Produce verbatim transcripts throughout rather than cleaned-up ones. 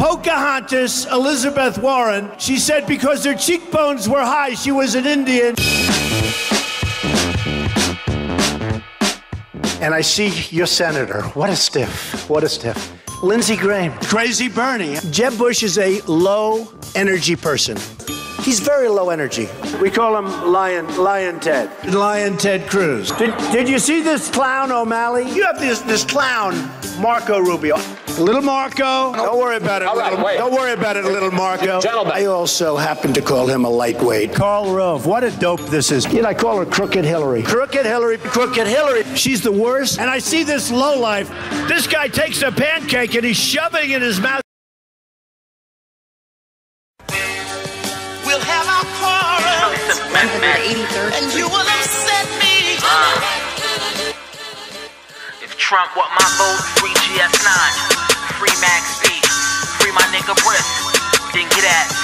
Pocahontas, Elizabeth Warren. She said because her cheekbones were high, she was an Indian. And I see your senator. What a stiff. What a stiff. Lindsey Graham. Crazy Bernie. Jeb Bush is a low energy person. He's very low energy. We call him Lion, Lion Ted. Lion Ted Cruz. Did, did you see this clown, O'Malley? You have this, this clown, Marco Rubio. Little Marco. Don't worry about it. All right, little, wait. Don't worry about it, little Marco. Gentlemen. I also happen to call him a lightweight. Karl Rove. What a dope this is. You know, I call her Crooked Hillary. Crooked Hillary. Crooked Hillary. She's the worst. And I see this lowlife. This guy takes a pancake and he's shoving it in his mouth. We'll have our quarrels, and you will upset me. Uh, if Trump want my vote, free G S nine, free Max B, free my nigga Briss, then get at me.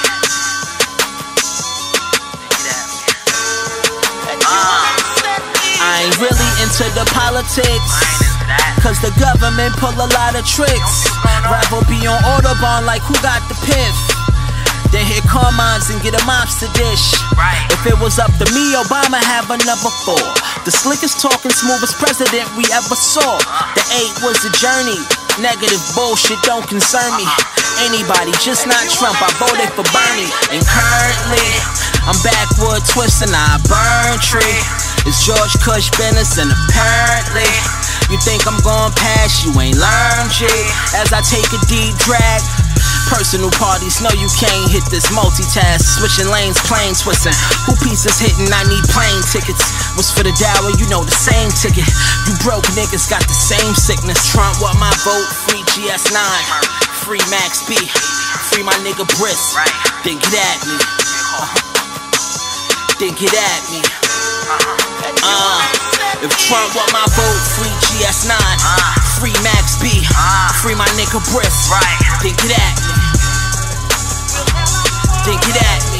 Then get at me. Uh, I ain't really into the politics, cause the government pull a lot of tricks. Rival be on Autobahn like who got the piff. Then hit Carmines and get a mobster dish. Right. If it was up to me, Obama have a number four. The slickest talking, smoothest president we ever saw. The eight was a journey. Negative bullshit don't concern me. Anybody, just not Trump. I voted for Bernie. And currently, I'm backwood twisting, I burn tree. It's George Cush business, and apparently you think I'm going past, you ain't learned G. As I take a deep drag, personal parties, no you can't hit this multitask. Switching lanes, plane twisting. Who pieces hitting, I need plane tickets. Was for the Dower, you know the same ticket. You broke niggas got the same sickness. Trump want my vote, free G S nine, free Max B, free my nigga Briss. Then get at me. Then get at me. Uh, if Trump want my vote, free G S nine, free Max B, free my nigga Briss. Then get at me. Then get at me.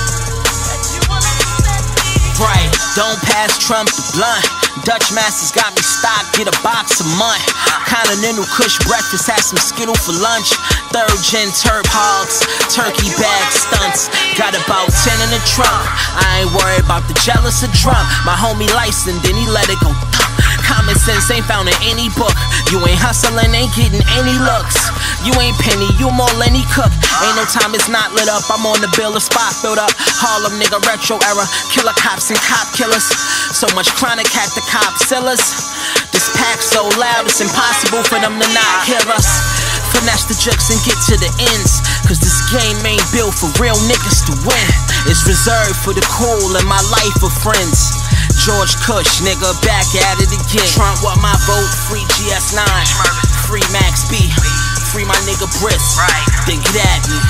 Right, don't pass Trump the blunt. Dutch Masters got me stocked, get a box a month. Continental Kush breakfast, had some Skittle for lunch. Third gen Terp hogs, turkey bag stunts. Got about ten in the trunk. I ain't worried about the jealous or drunk. My homie licensed, then he let it go. Common sense ain't found in any book. You ain't hustling, ain't getting any looks. You ain't Penny, you more Lenny Cook. Ain't no time it's not lit up. I'm on the bill, a spot filled up. Harlem nigga, retro era. Killer cops and cop killers. So much chronic had the cop sellers. This pack so loud, it's impossible for them to not hear us. Finesse the jokes and get to the ends. Cause this game ain't built for real niggas to win. It's reserved for the cool and my life of friends. George Cush, nigga, back at it again. Trump want my vote, free G S nine, free Max B, free my nigga Briss. Then get at me.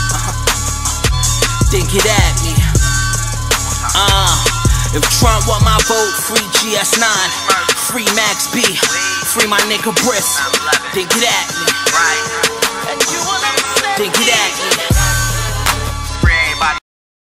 Then get at me. Uh, if Trump want my vote, free G S nine, free Max B, free my nigga Briss. Then get at me. Then get at me. free everybody.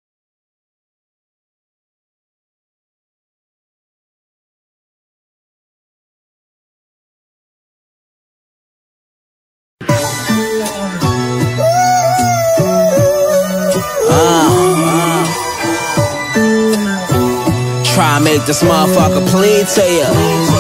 Try and make this motherfucker plead to you.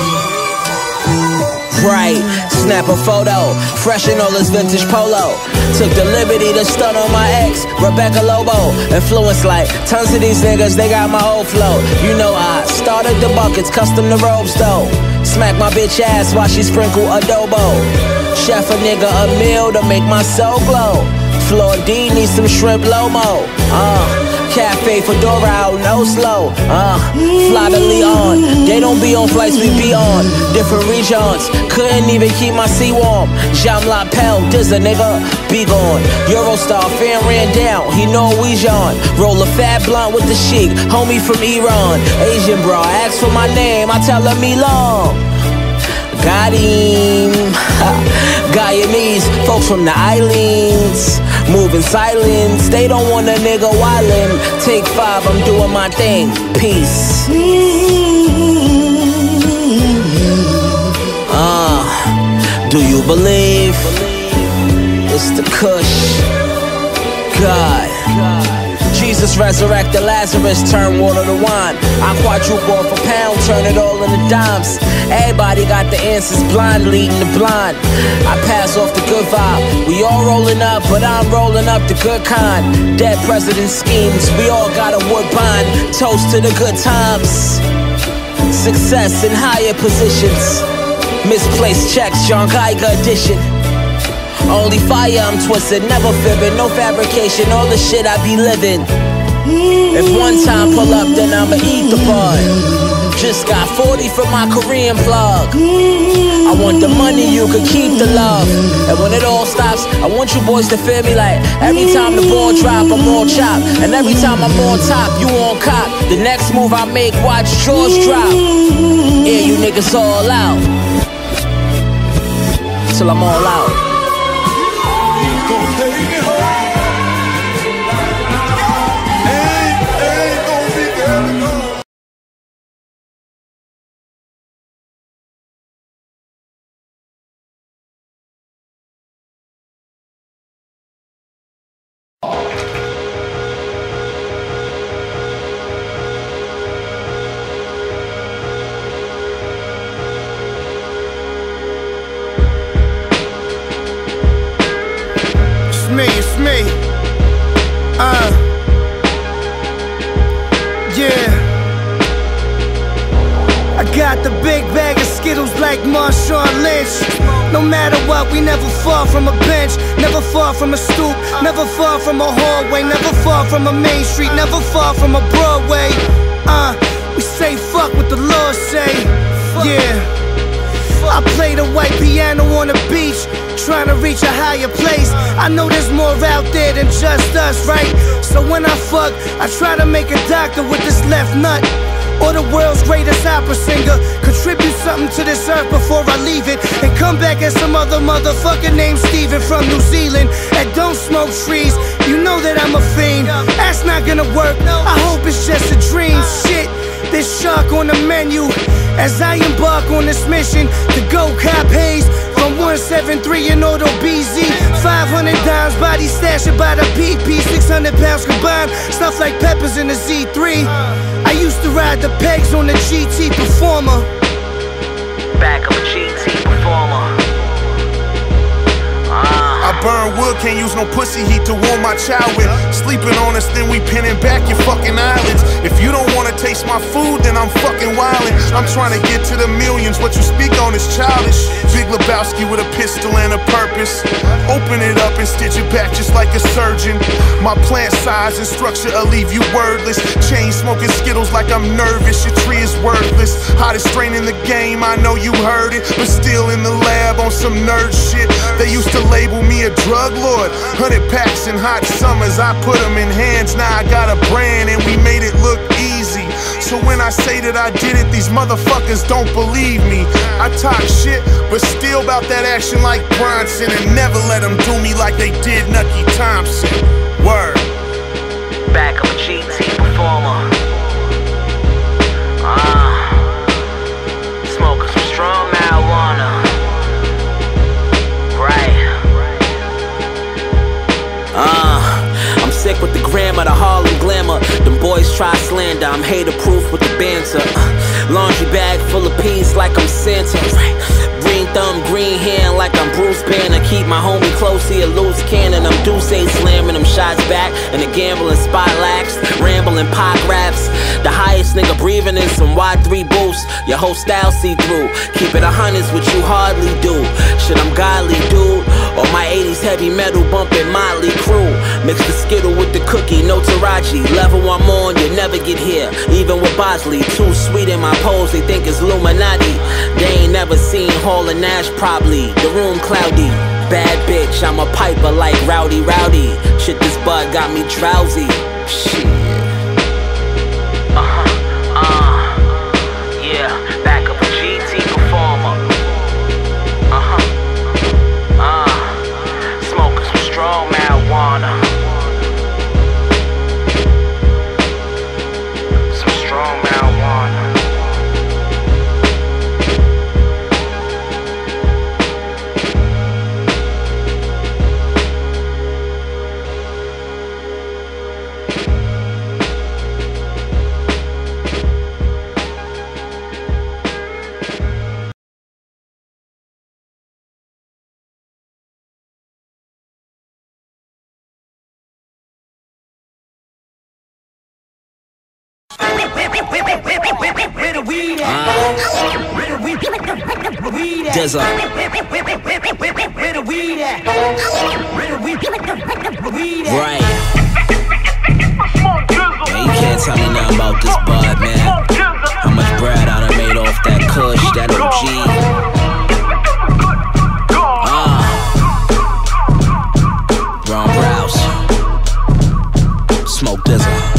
Right, snap a photo, fresh in all this vintage polo. Took the liberty to stun on my ex, Rebecca Lobo. Influence like tons of these niggas, they got my whole flow. You know I started the buckets, custom the robes though. Smack my bitch ass while she sprinkle adobo. Chef a nigga a meal to make my soul glow. Floor D needs some shrimp lomo. Uh Cafe Fedora out, no slow. Uh, fly to Leon. They don't be on flights, we be on different regions. Couldn't even keep my seat warm. Jean Lapel, this a nigga, be gone. Eurostar, fan ran down, he Norwegian. Roll a fat blunt with the chic, homie from Iran. Asian bro, ask for my name, I tell him Milan. Got him. Guyanese, folks from the islands, moving silence. They don't want a nigga wildin'. Take five, I'm doing my thing. Peace. Uh, do you believe it's the Kush. God. Jesus resurrected Lazarus, turn water to wine. I quadruple off a pound, turn it all into dimes. Everybody got the answers, blind leading the blind. I pass off the good vibe. We all rolling up, but I'm rolling up the good kind. Dead president schemes, we all got a woodbine. Toast to the good times. Success in higher positions. Misplaced checks, John Geiger edition. Only fire, I'm twisted, never fibbing, no fabrication, all the shit I be living. If one time pull up, then I'ma eat the bud. Just got forty from my Korean plug. I want the money, you can keep the love. And when it all stops, I want you boys to feel me like every time the ball drop, I'm all chopped. And every time I'm on top, you on cop. The next move I make, watch jaws drop. Yeah, you niggas all out. Till I'm all out. Me, it's me. Uh, yeah. I got the big bag of Skittles like Marshawn Lynch. No matter what, we never fall from a bench, never fall from a stoop, never fall from a hallway, never fall from a main street, never fall from a Broadway. Uh, we say fuck what the law say. Yeah. I play the white piano on the beach, trying to reach a higher place. I know there's more out there than just us, right? So when I fuck, I try to make a doctor with this left nut, or the world's greatest opera singer. Contribute something to this earth before I leave it, and come back as some other motherfucker named Steven from New Zealand that don't smoke trees. You know that I'm a fiend, that's not gonna work. I hope it's just a dream. Shit, there's shark on the menu as I embark on this mission to go cop haze from one seven three and Auto B Z. Five hundred dimes, body stashed by the P P. Six hundred pounds combined, stuff like peppers in the Z three. I used to ride the pegs on the G T Performer. Back of a G T Performer. I burn wood, can't use no pussy heat to warm my child with. Sleeping on us, then we pinning back your fucking eyelids. If you don't wanna taste my food, then I'm fucking wildin'. I'm trying to get to the millions, what you speak on is childish. Big Lebowski with a pistol and a purpose. Open it up and stitch it back just like a surgeon. My plant size and structure will leave you wordless. Chain smoking Skittles like I'm nervous, your tree is worthless. Hottest strain in the game, I know you heard it, but still in the lab on some nerd shit. They used to label me a drug lord. Hundred packs in hot summers, I put them in hands. Now I got a brand and we made it look easy. So when I say that I did it, these motherfuckers don't believe me. I talk shit, but still about that action like Bronson, and never let them do me like they did Nucky Thompson. Word. Back of a G T Performer. Ah, uh, smoking some strong marijuana. Right. Uh, I'm sick with the grammar, the Harlem glamour. Them boys try slander, I'm hater proof with the banter. Uh, laundry bag full of peas like I'm Santa. Green thumb, green hand like I'm Bruce Banner. Keep my homie close, he a loose cannon. I'm Deuce slamming them shots back, and the gambling spot lax. Rambling pop raps. The highest nigga breathing in some Y three boost. Your whole style see through. Keep it a hundreds, which you hardly do. Shit, I'm godly, dude. Or my eighties heavy metal bumping Motley Crue. Mix the Skittle with the cookie, no Taraji. Level I'm on, you never get here. Even with Bosley, too sweet in my pose, they think it's Illuminati. They ain't never seen Hall and Nash, probably. The room cloudy. Bad bitch, I'm a piper like Rowdy Rowdy. Shit, this bud got me drowsy. Shit. Uh-huh, uh, yeah, back up a G T Performer. Uh-huh, uh, smoking some strong marijuana. Some strong marijuana. Dizza. Right. Man, you can't tell me nothing about this bud, man. How much bread I done made off that kush, that O G. Ah. Ron Browse. Smoke Dizza.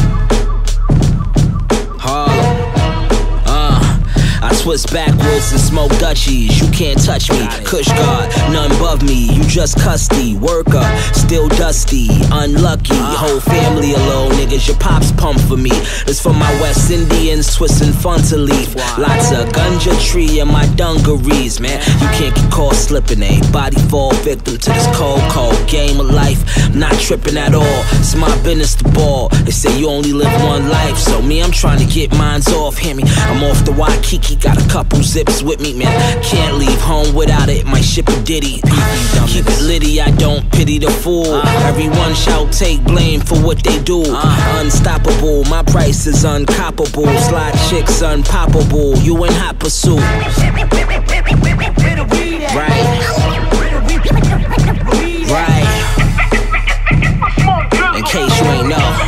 Twist backwards and smoke Dutchies. You can't touch me, Kush God, none above me. You just custy, worker, still dusty, unlucky. Whole family of low niggas, your pops pump for me. It's for my West Indians twisting fun to leave. Lots of ganja tree in my dungarees, man. You can't get caught slipping, a body fall victim to this cold, cold game of life. I'm not tripping at all, it's my business to ball. They say you only live one life, so me, I'm trying to get mines off. Hear me, I'm off the Waikiki, got a couple zips with me, man. Can't leave home without it, might ship a ditty. Keep it litty, I don't pity the fool. Everyone shall take blame for what they do. Unstoppable, my price is uncoppable. Slide chicks unpoppable, you in hot pursuit. Right. Right. In case you ain't know.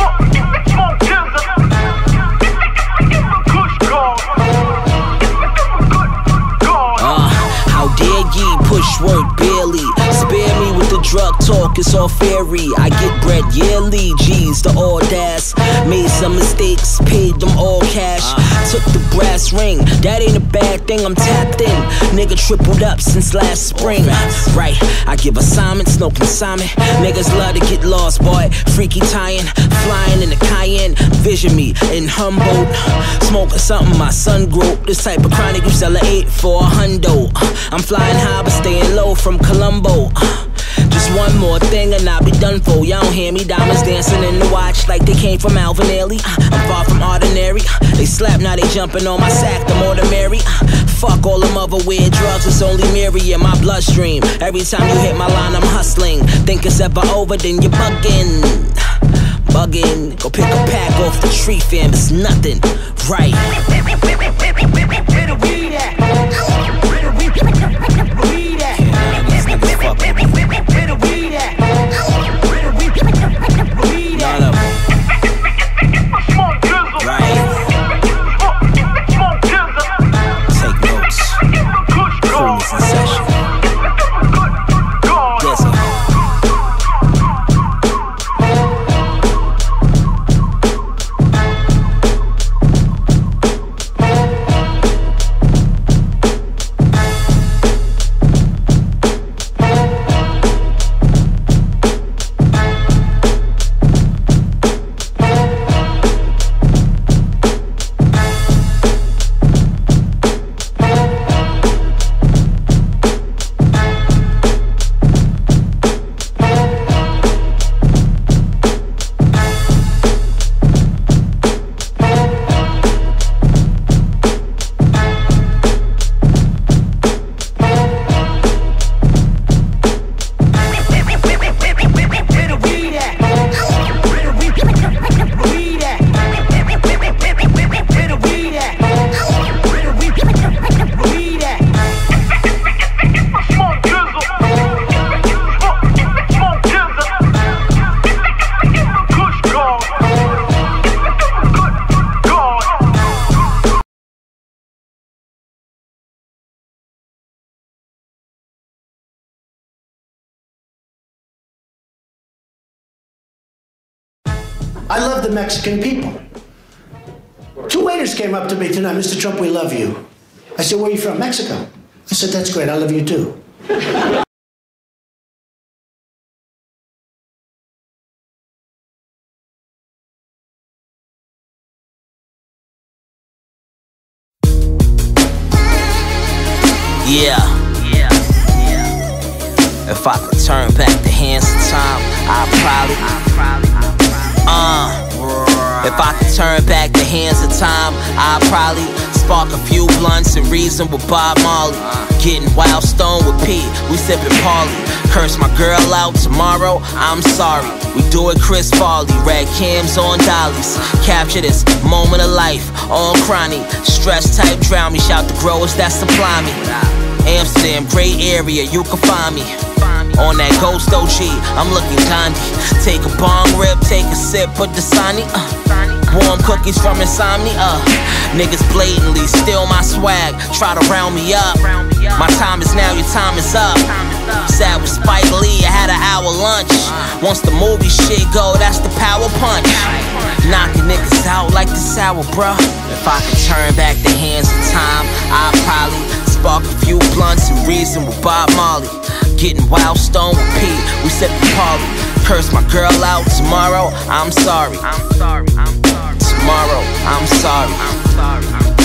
Push work barely, spare me with the drug talk, it's all fairy. I get bread yearly, G's the audace. Made some mistakes, paid them all cash. Took the brass ring, that ain't a bad thing, I'm tapped in. Nigga tripled up since last spring. Right, I give assignments, no consignment. Niggas love to get lost, boy. Freaky tying, flying in the Cayenne. Vision me in Humboldt, smoking something my son grew. This type of chronic you sell a eight for a hundo. I'm flying high but staying low from Colombo. Just one more thing and I'll be done for. Y'all don't hear me, diamonds dancing in the watch like they came from Alvin Ailey. I'm far from ordinary. They slap, now they jumping on my sack, the more the merry. Fuck all them other weird drugs, it's only Mary in my bloodstream. Every time you hit my line, I'm hustling. Think it's ever over, then you're bugging. Bugging, go pick a pack off the tree, fam, it's nothing. Right. Where the weed at? Where the weed at? Weed at? These niggas fuck with me. Where the weed at? Where the weed at? Weed at? None of them. Right. Take notes. Coolness in session. Yes, sir. I love the Mexican people. Two waiters came up to me tonight. Mister Trump, we love you. I said, where are you from? Mexico. I said, that's great. I love you too. Yeah. Yeah. Yeah. If I could turn back the hands of time, I'd probably, I'd probably, I'd probably Uh, if I could turn back the hands of time, I'd probably spark a few blunts and reason with Bob Marley. Getting wild stone with Pete, we sippin' Parley. Curse my girl out tomorrow, I'm sorry. We do it Chris Farley, red cams on dollies. Capture this moment of life on chronic. Stress type drown me, shout the growers that supply me. Amsterdam, great area, you can find me. On that Ghost O G, I'm looking Gandhi. Take a bong rip, take a sip, put the Sani, uh. Warm cookies from Insomnia, uh. Niggas blatantly steal my swag, try to round me up. My time is now, your time is up. Sat with Spike Lee, I had an hour lunch. Once the movie shit go, that's the power punch. Knocking niggas out like the sour, bruh. If I could turn back the hands of time, I'd probably spark a few blunts and reason with Bob Marley. Getting wild stone with Pete, we sippin' Polly. Curse my girl out tomorrow, I'm sorry. I'm sorry, I'm sorry. Tomorrow, I'm sorry. I'm sorry, I'm sorry.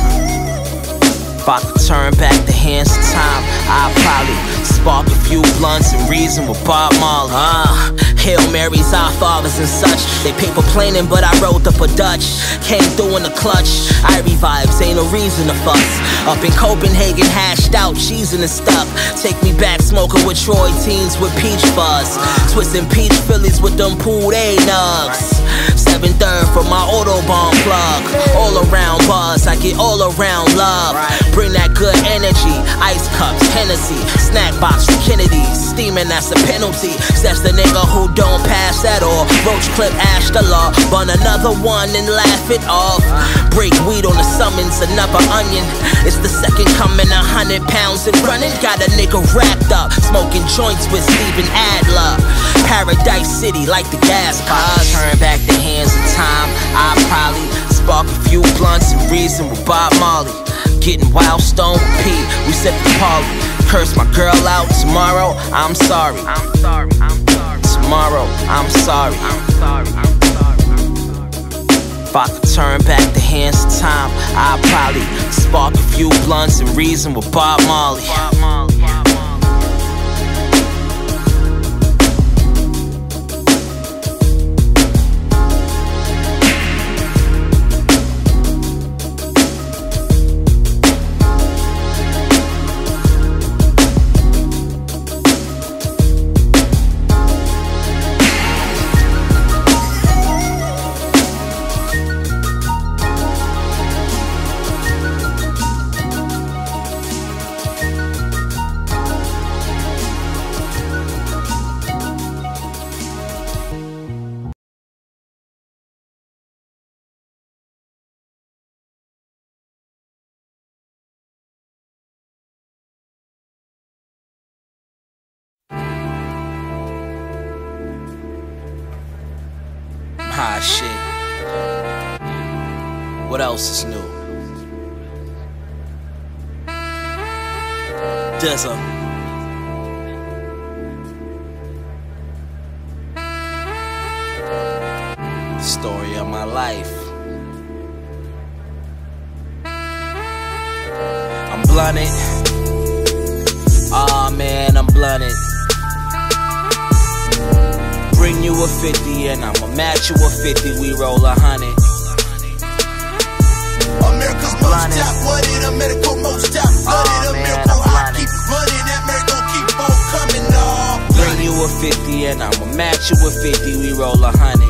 If I could turn back the hands of time, I'd probably spark a few blunts and reason with Bob Marley. Ah, uh, Hail Marys, our fathers and such. They paper planing, but I wrote up a Dutch. Came through in the clutch. Irie vibes, ain't no reason to fuss. Up in Copenhagen, hashed out, cheese in the stuff. Take me back, smoking with Troy teens with peach fuzz. Twisting peach Phillies with them pooled A nugs. Seven third for my Autobahn plug. All around buzz, I get all around love. Bring that good energy. Ice cups, Hennessy, snack box from Kennedy's. Steaming, that's a penalty. Says the nigga who don't pass at all. Roach clip, ash the law. Bun another one and laugh it off. Break weed on the summons, another onion. It's the second coming, a hundred pounds and running. Got a nigga wrapped up, smoking joints with Steven Adler. Paradise City like the gas cars. Turn back the hands of time, I'd probably spark a few blunts and reason with Bob Marley. Getting wild stone with Pete, we sippin' Polly. Curse my girl out tomorrow, I'm sorry. I'm sorry, I'm sorry. Tomorrow, I'm sorry. I'm sorry, I'm sorry. If I could turn back the hands of time, I'd probably spark a few blunts and reason with Bob Marley. Bob Marley. Ah, shit. What else is new? Dizza. Story of my life. I'm blunted. Aw, oh, man, I'm blunted. Bring you a fifty and I'ma match you a fifty, we roll a hundred. America's most top, what in America most top, flooded America, I keep running, that America keep on coming off. Bring you a fifty and I'ma match you a fifty, we roll a hundred.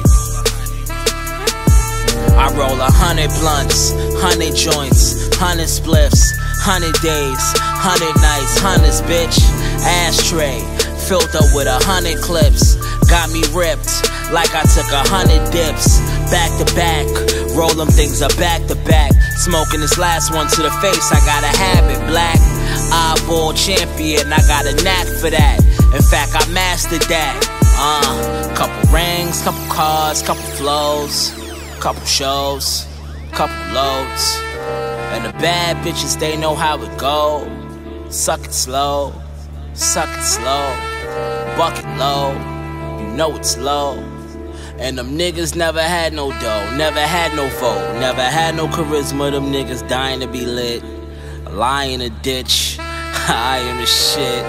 I roll a hundred blunts, hundred joints, hundred spliffs, hundred days, hundred nights, hundreds, bitch. Ashtray, filled up with a hundred clips. Got me ripped like I took a hundred dips. Back to back, roll them things up back to back. Smoking this last one to the face, I got a habit. Black, eyeball champion, I got a knack for that. In fact, I mastered that. Uh, couple rings, couple cars, couple flows, couple shows, couple loads. And the bad bitches, they know how it go. Suck it slow, suck it slow, bucket low. You know it's low. And them niggas never had no dough, never had no vote, never had no charisma. Them niggas dying to be lit, a lie in a ditch. I am the shit.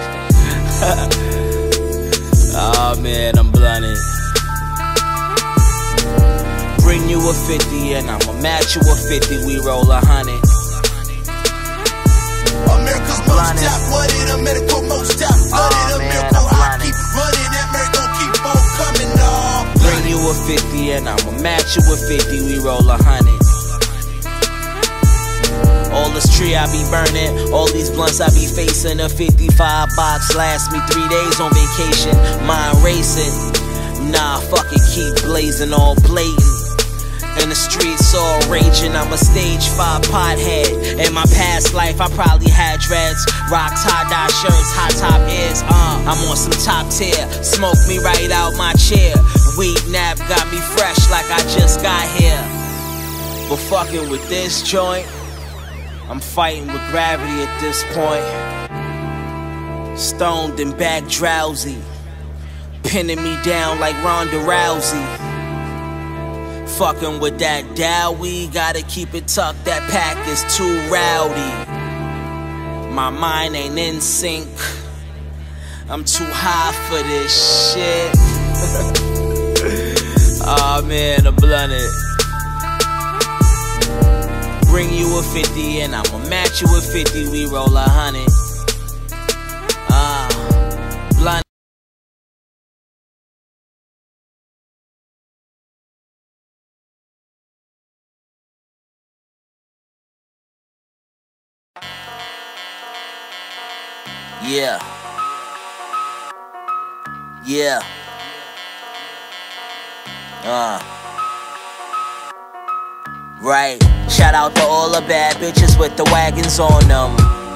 Oh man, I'm blunted. Bring you a fifty and I'ma match you a fifty, we roll a hundred. America's most top, what in America most top, flooded America. fifty and I'ma match you with fifty, we roll a hundred. All this tree I be burning, all these blunts I be facing. A fifty-five box lasts me three days on vacation. Mind racing, nah, fuck it, keep blazing, all blatant. In the streets all raging, I'm a stage five pothead. In my past life I probably had dreads, rock tie-dye shirts, hot top ears. Uh, I'm on some top tier, smoke me right out my chair. Weed nap got me fresh like I just got here. But fucking with this joint, I'm fighting with gravity at this point. Stoned and back drowsy, pinning me down like Ronda Rousey. Fucking with that Dowie, gotta keep it tucked, that pack is too rowdy. My mind ain't in sync, I'm too high for this shit. Aw, oh, man, I'm blunted. Bring you a fifty and I'ma match you with fifty, we roll a hundred. Ah, uh, blunt. Yeah. Yeah. Uh. Right. Shout out to all the bad bitches with the wagons on them.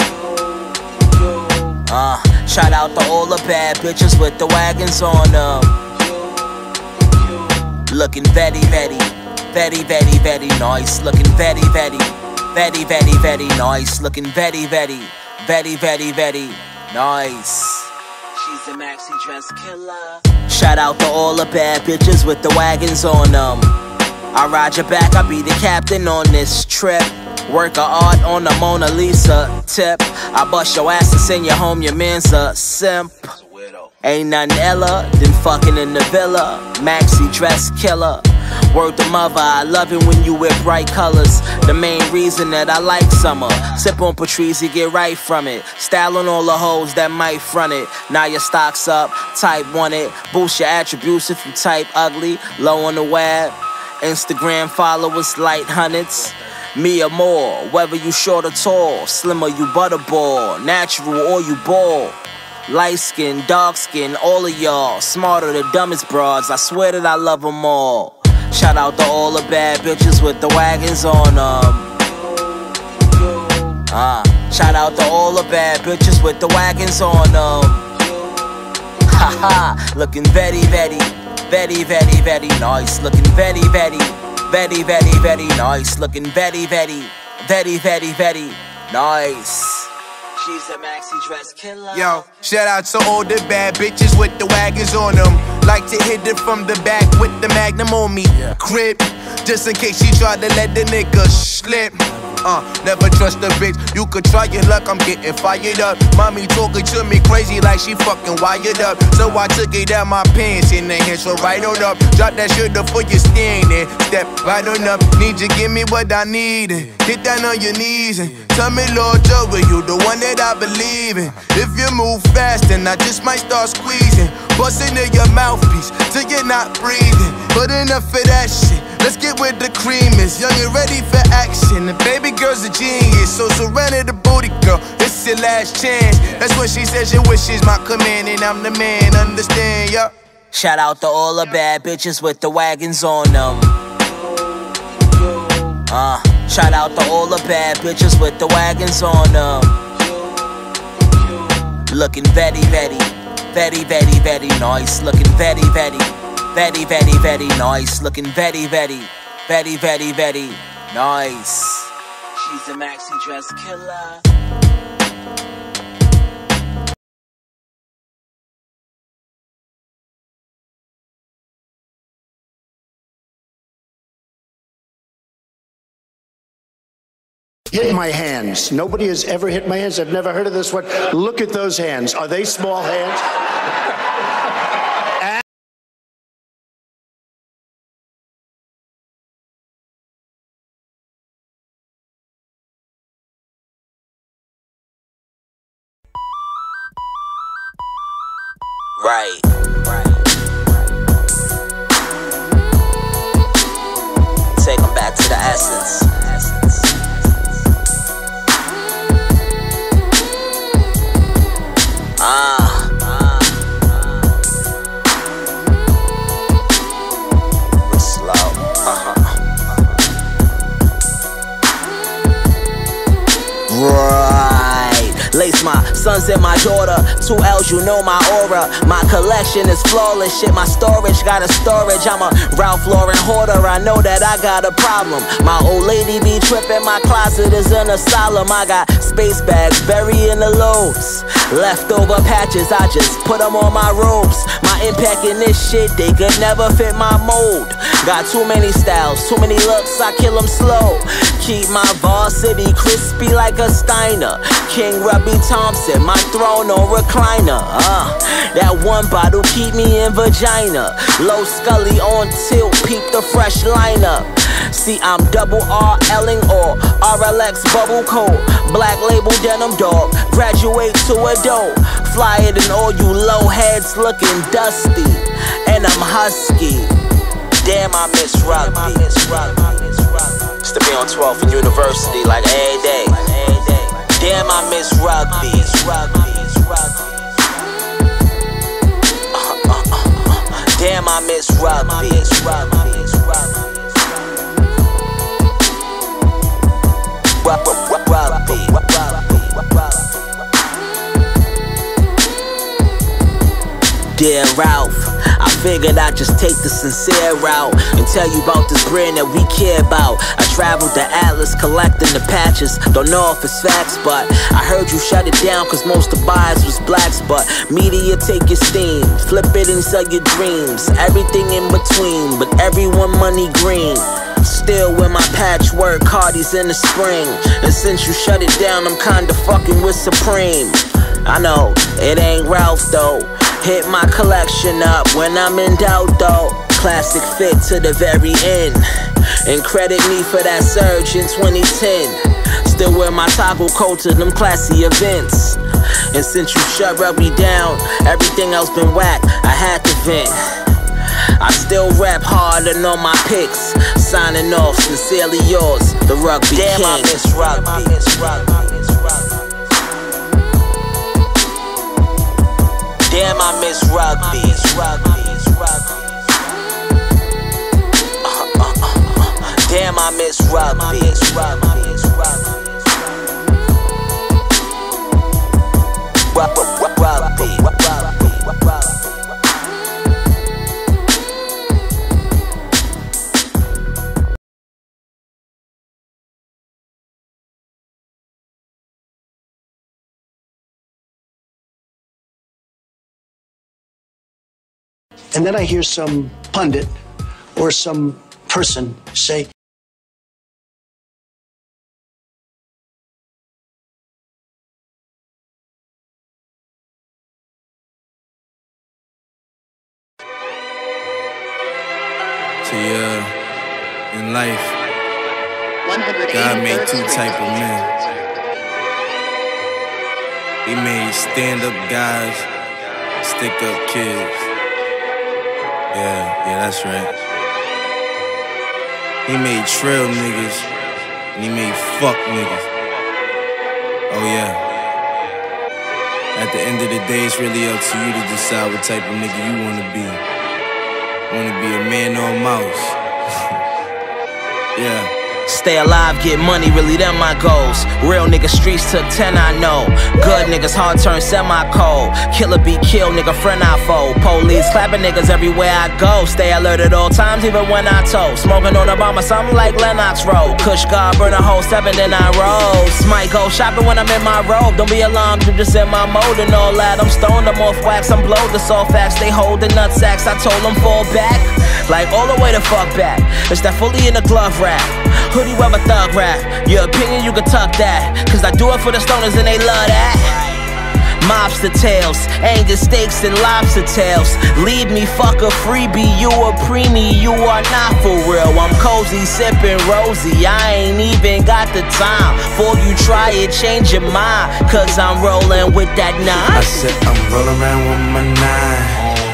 Uh. Shout out to all the bad bitches with the wagons on them. Looking very, very, very, very, very nice. Looking very, very, very, very, very nice. Looking very, very, very, very, very nice. She's a maxi dress killer. Shout out to all the bad bitches with the wagons on them. I ride your back, I be the captain on this trip. Work of art on the Mona Lisa tip. I bust your ass and send you home, your man's a simp. Ain't nothing ella than fucking in the villa. Maxi dress killer. Word to mother, I love it when you wear bright colors. The main reason that I like summer. Sip on Patrice, get right from it. Style on all the hoes that might front it. Now your stock's up, type want it. Boost your attributes if you type ugly. Low on the web, Instagram followers light hundreds. Me or more, whether you short or tall. Slim or you butterball, natural or you ball. Light skin, dark skin, all of y'all. Smarter the dumbest broads, I swear that I love them all. Shout out to all the bad bitches with the wagons on them. Uh, shout out to all the bad bitches with the wagons on them. Haha, looking very, very, very, very, very nice. Looking very, very, very, very, very nice. Looking very, very, very, very, very nice. She's a maxi dress killer. Yo, shout out to all the bad bitches with the wagons on them. Like to hit it from the back with the magnum on me. Yeah. Crib, just in case she tried to let the nigga slip. Uh, never trust a bitch, you could try your luck, I'm getting fired up. Mommy talking to me crazy like she fucking wired up. So I took it out my pants in the hands, so right on up. Drop that shit up for your standing, step right on up. Need you give me what I need, and get down on your knees and tell me, Lord Joe, you the one that I believe in. If you move fast, then I just might start squeezing. Bust into your mouthpiece till you're not breathing. But enough of that shit, let's get where the cream is. Young and ready for action, the baby girl's a genius. So surrender the booty, girl, it's your last chance. That's what she says, your wish is my command, and I'm the man, understand, yeah. Shout out to all the bad bitches with the wagons on them. Uh, shout out to all the bad bitches with the wagons on them. Looking very, very, very, very, very nice. Looking very, very, very, very, very nice. Looking very, very, very, very, very nice. She's a maxi dress killer. Hit my hands. Nobody has ever hit my hands. I've never heard of this one. Look at those hands. Are they small hands? Right. Right. essence. Ah. Slow. Uh-huh. Right. Lace my sons and my daughter. Two L's, you know my aura. My collection is flawless. Shit, my storage got a storage. I'm a Ralph Lauren hoarder. I know that I got a problem. My old lady be tripping. My closet is an asylum. I got space bags burying the loads. Leftover patches, I just put them on my robes. My impact in this shit, they could never fit my mold. Got too many styles, too many looks, I kill them slow. Keep my varsity crispy like a Steiner. King Ruby Thompson, my throne on recliner. Uh, that one bottle keep me in vagina. Low Scully on tilt, peep the fresh lineup. See, I'm double R L-ing or R L X bubble coat. Black label denim dog, graduate to a dough. Flyer than all you low heads looking dusty. And I'm husky. Damn, I miss rugby. Used to be on twelfth and University like every day. Damn, I miss rugby. Uh, uh, uh. Damn, I miss rugby. Dear Ralph, I figured I'd just take the sincere route and tell you about this brand that we care about. I traveled the Atlas collecting the patches. Don't know if it's facts, but I heard you shut it down cause most of the buyers was blacks. But media take your steam, flip it and sell your dreams. Everything in between, but everyone money green. Still with my patchwork Cardis in the spring. And since you shut it down, I'm kinda fucking with Supreme. I know, it ain't Ralph though. Hit my collection up when I'm in doubt though. Classic fit to the very end. And credit me for that surge in twenty ten. Still wear my toggle coat to them classy events. And since you shut rugby down, everything else been whack, I had to vent. I still rap hard and on my picks. Signing off, sincerely yours, the Rugby Damn, King. I miss rugby. Damn, I miss rugby. Uh, uh, uh. Damn, I miss rugby. Rugby. And then I hear some pundit or some person say, so yeah, in life, God made two type of men. He made stand-up guys, stick-up kids. Yeah, yeah, that's right. He made trail niggas, and he made fuck niggas. Oh yeah. At the end of the day, it's really up to you to decide what type of nigga you wanna be. Wanna be a man or a mouse? Yeah. Stay alive, get money, really them my goals. Real niggas streets took ten, I know. Good niggas hard turn semi-cold. Killer be killed, nigga friend I fold. Police clapping niggas everywhere I go. Stay alert at all times, even when I told. Smoking on Obama, something like Lennox Road. Kush God, burn a whole seven, then I rose. Might go shopping when I'm in my robe. Don't be alarmed, I'm just in my mode and all that. I'm stoned, I'm off wax, I'm blowed, the soft facts. They hold the nut sacks, I told them fall back. Like all the way the fuck back. It's that fully in the glove wrap. Hoodie weather thug rap. Your opinion, you can tuck that. Cause I do it for the stoners and they love that. Mobster tales, Angus steaks and lobster tails. Leave me, fuck a freebie, you a preemie, you are not for real. I'm cozy, sipping rosy, I ain't even got the time. Before you try it, change your mind. Cause I'm rolling with that nine. I said I'm rolling around with my nine.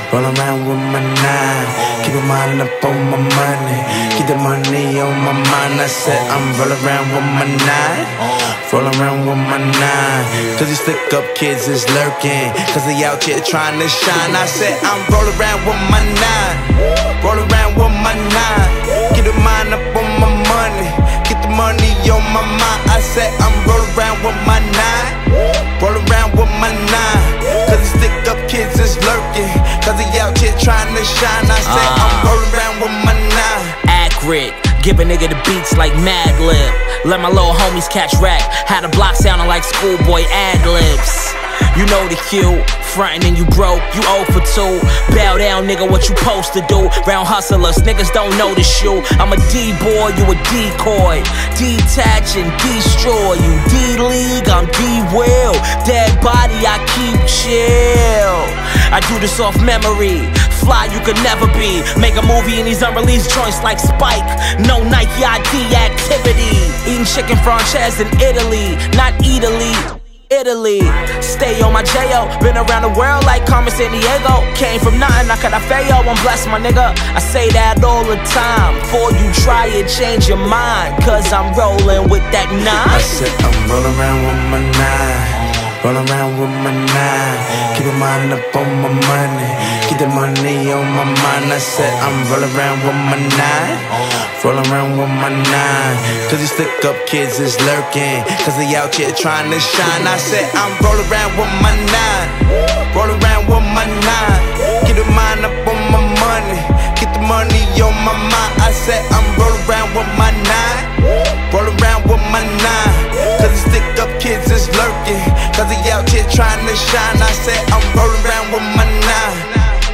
roll around with my nine. Keep a mind up on my money, keep the money on my mind. I said I'm roll around with my nine, roll around with my nine. Cause these stick up kids is lurking, cause they out here trying to shine. I said I'm roll around with my nine, roll around with my nine. Keep the mind up on my money, get the money on my mind. I said I'm roll around with my nine, roll around with my nine. Cause these stick up kids is lurking, cause they out here trying to shine. I said uh, I'm rolling around with my nine. Accurate, give a nigga the beats like Mad Lib. Let my little homies catch rap, had a block sounding like schoolboy ad-libs. You know the cue, frontin' and you broke, you oh for two. Bow down, nigga, what you supposed to do? Round hustlers, niggas don't know the shoe. I'm a D-boy, you a decoy. Detach and destroy you. D-League, I'm D-Will. Dead body, I keep chill. I do this off memory. Fly, you could never be. Make a movie in these unreleased joints like Spike. No Nike I D activity. Eating chicken franchise in Italy, not Italy. Italy, stay on my J O. Been around the world like Carmen Sandiego. Came from nothing, I could have failed. I'm blessed, my nigga. I say that all the time. Before you try it, change your mind. Cause I'm rolling with that nine. I said I'm rolling around with my nine, rolling around with my nine. Keep a mind up on my money, keep the money on my mind. I said I'm rolling around with my nine, rolling around with my nine. Cause these stick up kids is lurking, cause they out here trying to shine. I said I'm rolling around with my nine, rolling around with my nine. Keep the mind up on my money, get the money on my mind. I said I'm rolling around with my nine, rolling around with my nine. Cause these stick up kids is lurking, cause they out here trying to shine. I said I'm rolling around with my nine.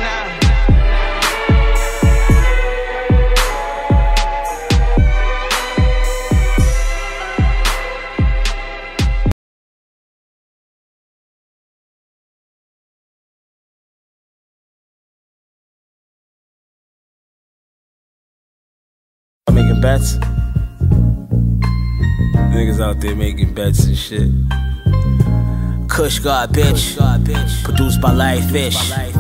Making bets. Niggas out there making bets and shit. Kush God, bitch. Produced by Larry Fish.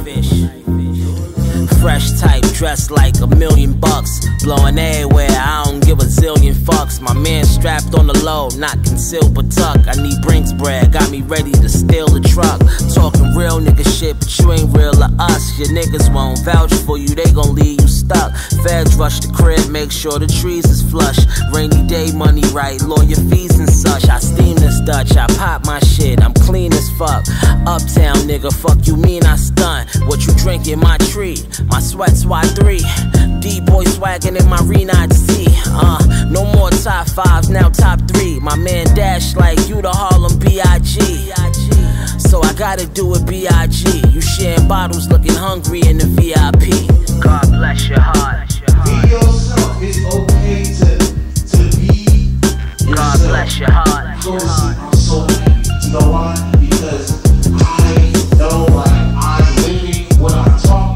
Fresh type, dressed like a million bucks. Blowing everywhere, I don't give a zillion fucks. My man strapped on the low, not concealed but tuck. I need Brinks bread, got me ready to steal the truck. Talking real nigga shit, but you ain't real to us. Your niggas won't vouch for you, they gon' leave you stuck. Feds rush the crib, make sure the trees is flush. Rainy day money right, lawyer fees and such. I steam this Dutch, I pop my shit, I'm clean as fuck. Uptown nigga, fuck you mean I stunt. What you drinking, my tree? My sweat's Y three, D-boy swaggin' in my Renard C. Uh, no more top five, now top three. My man Dash like you the Harlem B I G. So I gotta do it B I G. You sharing bottles, looking hungry in the V I P. God bless your heart. Be yourself, it's okay to, to be yourself. God bless your heart. I'm so happy. You know why? Because I know like I'm living what I'm talking.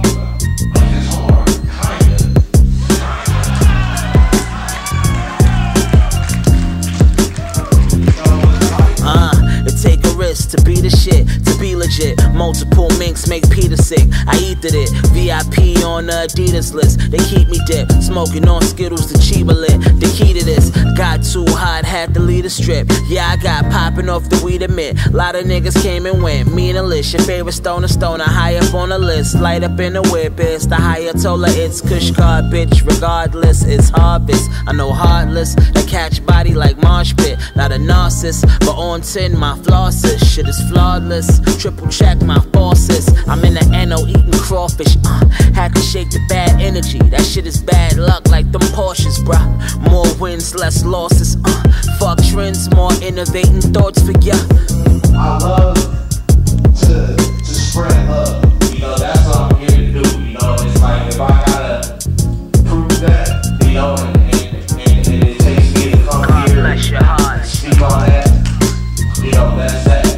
To be the shit, to be legit. Multiple minks make Peter sick. I eated it. V I P on the Adidas list. They keep me dipped. Smoking on Skittles, the Chiba lit. The key to this. Got too hot, had to lead a strip. Yeah, I got popping off the weed admit. Lot of niggas came and went. Me and the list. Your favorite stoner, stoner, high up on the list. Light up in the whip, it's the Ayatollah. It's Kush God, bitch. Regardless, it's harvest. I know heartless. That catch body like Marsh Pit. Not a narcissist, but on ten, my flosses. Shit is flawless, triple check my bosses. I'm in the N O eating crawfish, uh, had to shake the bad energy. That shit is bad luck like them Porsches, bruh. More wins, less losses, uh, fuck trends, more innovating thoughts for ya. I love to, to spread love, you know, that's what I'm here to do, you know. It's like if I gotta prove that, you know, and, and, and, and it takes me to come God here bless your heart. and speak on that, you know, that's that.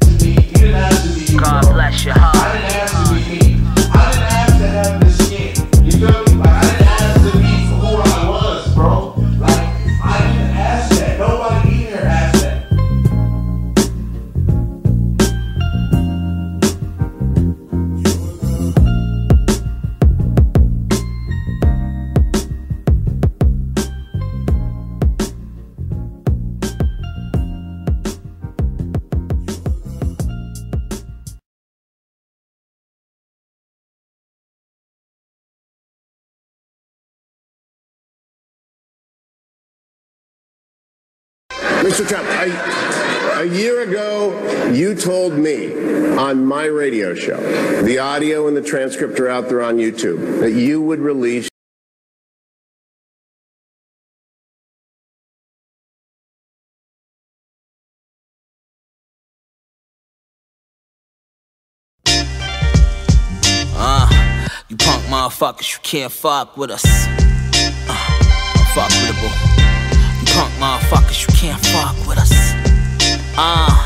God bless your heart. I didn't ask to be me. I didn't ask to have this skin. You feel me? Like, I didn't ask to be who I was, bro. Like, I didn't ask that. Nobody in here asked that. Mister Trump, a, a year ago, you told me on my radio show, the audio and the transcript are out there on YouTube, that you would release Uh, you punk motherfuckers, you can't fuck with us. Uh, unfuckable. You punk motherfuckers, you can't fuck with us. Uh.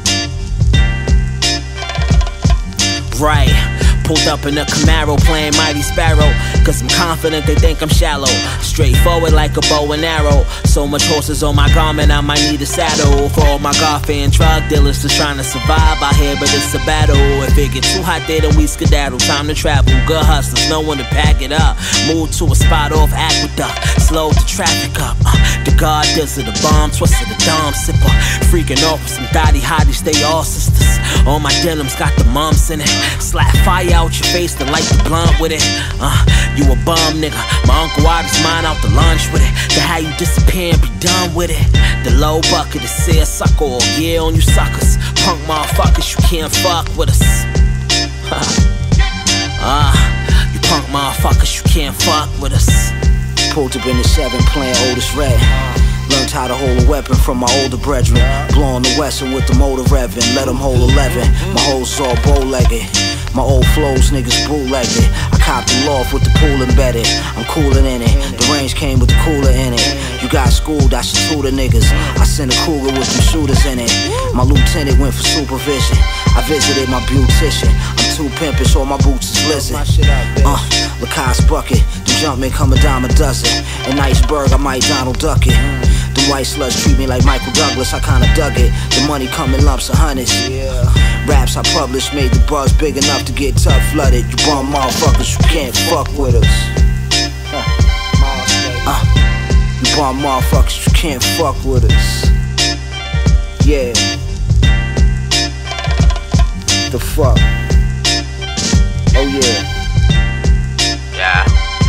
Right. Pulled up in a Camaro playing Mighty Sparrow, cause I'm confident they think I'm shallow. Straightforward like a bow and arrow. So much horses on my garment, I might need a saddle. For all my God-fearing drug dealers just trying to survive out here, but it's a battle. If it get too hot there, then we skedaddle. Time to travel, good hustlers, no one to pack it up. Move to a spot off Aqueduct, slow the traffic up. uh, The God does it, the bomb, twisted the dom sipper. Freaking off with some thotty hotties, they all sisters. All my denims got the mumps in it. Slap fire out your face, then light the blunt with it. Uh, you a bum nigga, my uncle out his mind out to lunch with it. Then how you disappear and be done with it. The low bucket is say sucker all year on you suckers. Punk motherfuckers, you can't fuck with us. Ah, uh, you punk motherfuckers, you can't fuck with us. Pulled up in the seven playing Otis Red. Learned how to hold a weapon from my older brethren. Blowing the Western with the motor revving. Let them hold eleven. My hoes all bow-legged. My old flows, niggas bootlegged. I copped the loft with the pool embedded. I'm cooling in it. The range came with the cooler in it. You got schooled, I should tutor niggas. I sent a cougar with some shooters in it. My lieutenant went for supervision. I visited my beautician. I'm too pimpish, all my boots is listen. Uh, Lacoste bucket. The Jumpman come a dime a dozen. An iceberg, I might Donald Duck it. The white sluts treat me like Michael Douglas, I kinda dug it. The money come in lumps of hundreds. Raps I published made the buzz big enough to get tough flooded. You bum motherfuckers, you can't fuck with us. Uh, you bum motherfuckers, you can't fuck with us. Yeah. The fuck? Oh yeah. Yeah.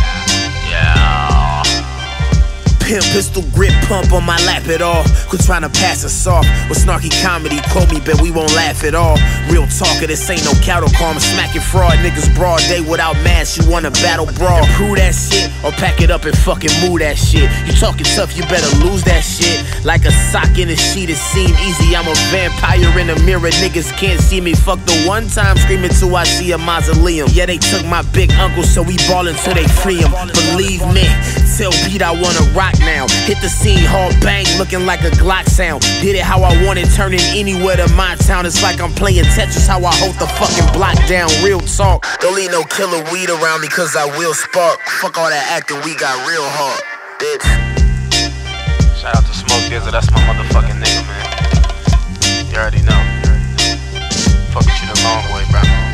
Pimp pistol grip pump on my lap at all. Quit trying to pass us off with snarky comedy. Quote me, bet we won't laugh at all. Real talker, this ain't no cattle call. I'm smacking fraud niggas broad day without masks. You wanna battle brawl? Prove that shit or pack it up and fucking move that shit. You talking tough, you better lose that shit. Like a sock in a sheet, it seem easy. I'm a vampire in a mirror. Niggas can't see me. Fuck the one time screaming till I see a mausoleum. Yeah, they took my big uncle, so we ballin' till they free him. Believe me, tell Pete I wanna rock now. Hit the scene, hard bang, looking like a Glock sound. Did it how I wanted, turning anywhere to my town. It's like I'm playing Tetris, how I hold the fucking block down. Real talk, don't leave no killer weed around me, cause I will spark. Fuck all that acting, we got real hard, bitch. Shout out to Smoke Dizzle, that's my motherfucking nigga, man. You already know. Fuck with you the long way, bro.